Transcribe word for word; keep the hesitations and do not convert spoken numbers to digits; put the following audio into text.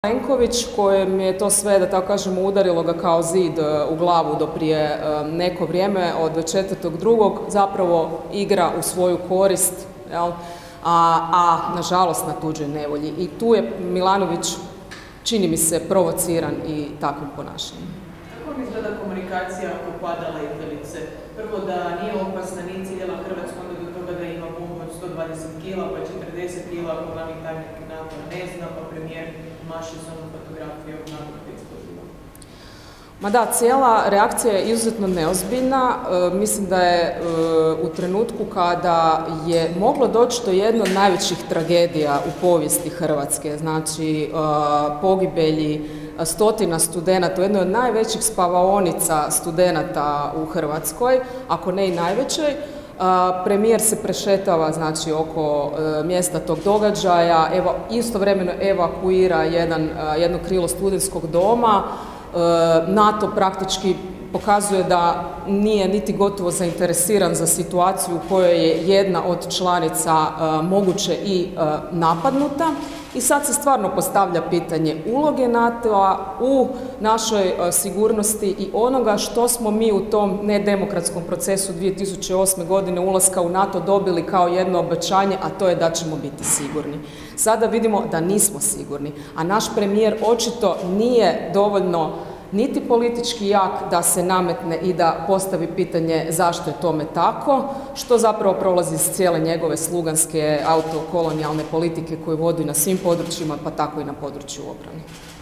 Plenković, kojem je to sve, da tako kažemo, udarilo ga kao zid u glavu do prije neko vrijeme, od četvrtog drugog zapravo igra u svoju korist, jel? A, a nažalost na tuđoj nevolji. I tu je Milanović, čini mi se, provociran i takvim ponašanjem. Kako mi izgleda komunikacija oko pada letjelice? Prvo da nije opasna, nije ciljala Hrvatsku, onda do toga da ima bombu od sto dvadeset kila, pa četrdeset kila, pa glavni tajnik NATO-a ne zna, pa premijer maši s onom fotografijom NATO eksploziva. Ma da, cijela reakcija je izuzetno neozbiljna. E, mislim da je e, u trenutku kada je moglo doći do jedne od najvećih tragedija u povijesti Hrvatske, znači e, pogibelji stotina studenata u jednoj od najvećih spavaonica studenata u Hrvatskoj, ako ne i najvećoj. Premijer se prešetava, znači, oko e, mjesta tog događaja, evo, istovremeno evakuira jedan, jedno krilo studentskog doma. E, NATO praktički pokazuje da nije niti gotovo zainteresiran za situaciju u kojoj je jedna od članica e, moguće i e, napadnuta. I sad se stvarno postavlja pitanje uloge NATO-a u našoj e, sigurnosti i onoga što smo mi u tom nedemokratskom procesu dvije tisuće osme. godine ulaska u NATO dobili kao jedno obećanje, a to je da ćemo biti sigurni. Sada vidimo da nismo sigurni, a naš premijer očito nije dovoljno niti politički jak da se nametne i da postavi pitanje zašto je tome tako, što zapravo prolazi iz cijele njegove sluganske autokolonijalne politike koju vodi na svim područjima, pa tako i na području obrane.